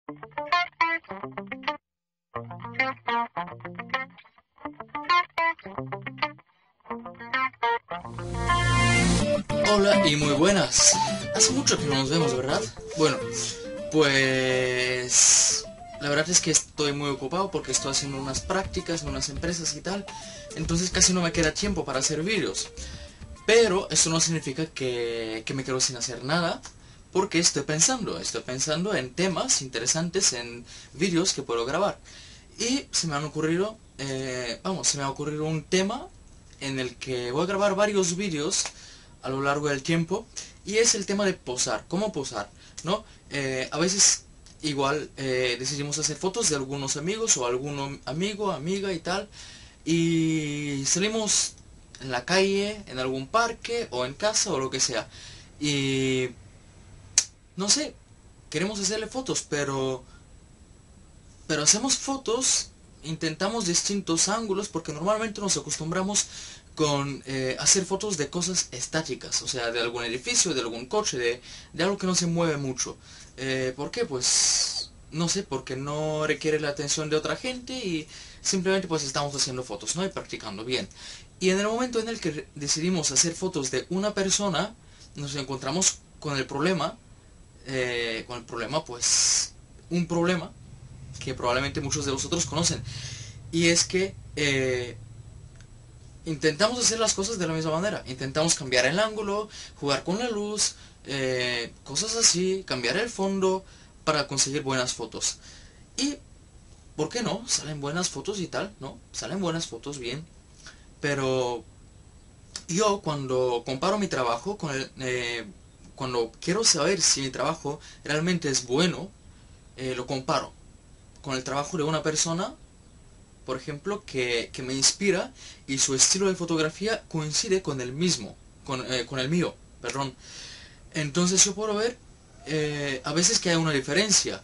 Hola y muy buenas. Hace mucho que no nos vemos, ¿verdad? Bueno, pues la verdad es que estoy muy ocupado porque estoy haciendo unas prácticas en unas empresas y tal. Entonces casi no me queda tiempo para hacer vídeos. Pero eso no significa que me quedo sin hacer nada. Porque estoy pensando en temas interesantes, en vídeos que puedo grabar. Y se me han ocurrido, se me ha ocurrido un tema en el que voy a grabar varios vídeos a lo largo del tiempo, y es el tema de posar, cómo posar, ¿no? A veces igual decidimos hacer fotos de algunos amigos o algún amigo, amiga y tal, y salimos en la calle, en algún parque o en casa o lo que sea, y no sé, queremos hacerle fotos, pero hacemos fotos, intentamos distintos ángulos porque normalmente nos acostumbramos con hacer fotos de cosas estáticas, o sea, de algún edificio, de algún coche, de algo que no se mueve mucho. ¿Por qué? Pues no sé, porque no requiere la atención de otra gente y simplemente pues estamos haciendo fotos, ¿no? Y practicando bien. Y en el momento en el que decidimos hacer fotos de una persona, nos encontramos con el problema pues, un problema que probablemente muchos de vosotros conocen. Y es que intentamos hacer las cosas de la misma manera. Intentamos cambiar el ángulo, jugar con la luz, cosas así, cambiar el fondo para conseguir buenas fotos. Y, ¿por qué no? Salen buenas fotos y tal, ¿no? Salen buenas fotos, bien. Pero yo cuando comparo mi trabajo con cuando quiero saber si mi trabajo realmente es bueno, lo comparo con el trabajo de una persona, por ejemplo, que me inspira y su estilo de fotografía coincide con el mismo, con el mío, perdón. Entonces yo puedo ver a veces que hay una diferencia.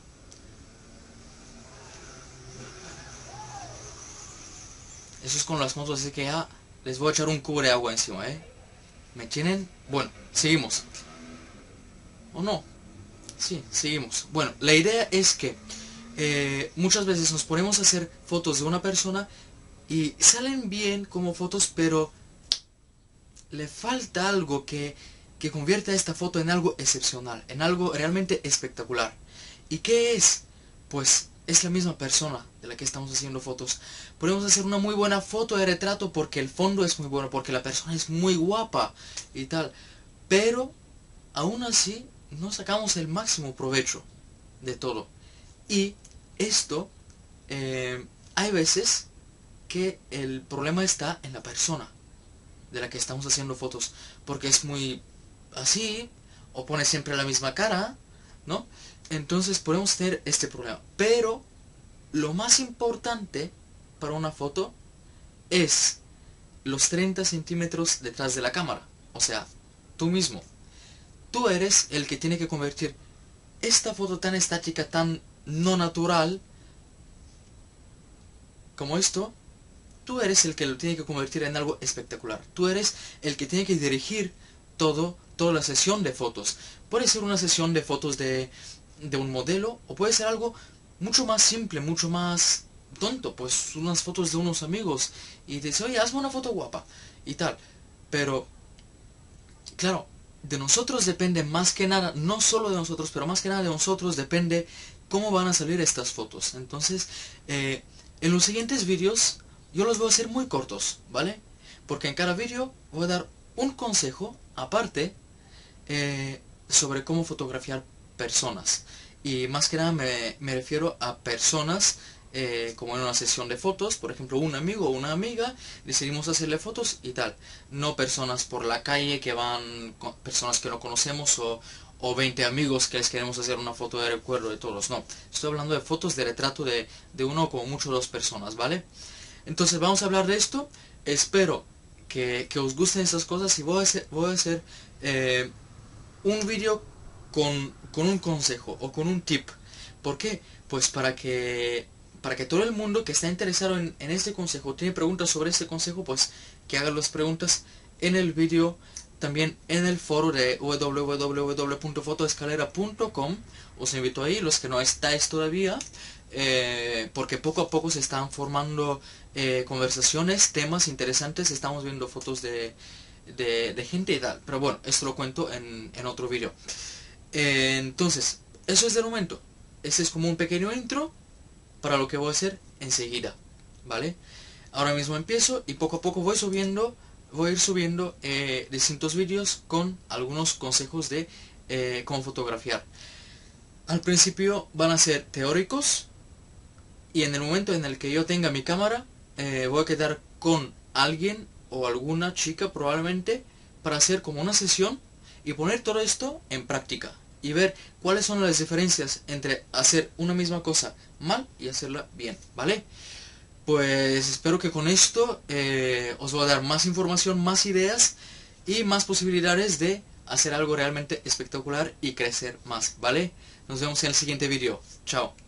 Eso es con las motos, así que ya les voy a echar un cubo de agua encima, ¿eh? ¿Me tienen? Bueno, seguimos. ¿O no? Sí, seguimos. Bueno, la idea es que muchas veces nos ponemos a hacer fotos de una persona y salen bien como fotos, pero le falta algo que convierta esta foto en algo excepcional, en algo realmente espectacular. ¿Y qué es? Pues es la misma persona de la que estamos haciendo fotos. Podemos hacer una muy buena foto de retrato porque el fondo es muy bueno, porque la persona es muy guapa y tal. Pero aún así no sacamos el máximo provecho de todo. Y esto, hay veces que el problema está en la persona de la que estamos haciendo fotos, porque es muy así, o pone siempre la misma cara, ¿no? Entonces podemos tener este problema. Pero lo más importante para una foto es los 30 centímetros detrás de la cámara. O sea, tú mismo. Tú eres el que tiene que convertir esta foto tan estática, tan no natural, como esto. Tú eres el que lo tiene que convertir en algo espectacular. Tú eres el que tiene que dirigir toda la sesión de fotos. Puede ser una sesión de fotos de un modelo, o puede ser algo mucho más simple, mucho más tonto, pues unas fotos de unos amigos, y te dice, oye, hazme una foto guapa, y tal. Pero, claro, de nosotros depende más que nada, no solo de nosotros, pero más que nada de nosotros depende cómo van a salir estas fotos. Entonces, en los siguientes vídeos yo los voy a hacer muy cortos, ¿vale? Porque en cada vídeo voy a dar un consejo aparte sobre cómo fotografiar personas. Y más que nada me refiero a personas como en una sesión de fotos, por ejemplo, un amigo o una amiga, decidimos hacerle fotos y tal. No personas por la calle que van, personas que no conocemos, o 20 amigos que les queremos hacer una foto de recuerdo de todos, no. Estoy hablando de fotos de retrato de uno o como mucho dos personas, ¿vale? Entonces vamos a hablar de esto. Espero que os gusten estas cosas, y voy a hacer eh, un vídeo con un consejo o con un tip. ¿Por qué? Pues para que todo el mundo que está interesado en este consejo, tiene preguntas sobre este consejo, pues que haga las preguntas en el vídeo también en el foro de www.fotoescalera.com. Os invito ahí, los que no estáis todavía, porque poco a poco se están formando conversaciones, temas interesantes. Estamos viendo fotos de gente y tal, pero bueno, esto lo cuento en otro vídeo. Entonces, eso es del momento. Este es como un pequeño intro para lo que voy a hacer enseguida, ¿vale? Ahora mismo empiezo y poco a poco voy a ir subiendo distintos vídeos con algunos consejos de cómo fotografiar. Al principio van a ser teóricos, y en el momento en el que yo tenga mi cámara, voy a quedar con alguien o alguna chica probablemente para hacer como una sesión y poner todo esto en práctica y ver cuáles son las diferencias entre hacer una misma cosa mal y hacerla bien, ¿vale? Pues espero que con esto os voy a dar más información, más ideas y más posibilidades de hacer algo realmente espectacular y crecer más, ¿vale? Nos vemos en el siguiente vídeo. Chao.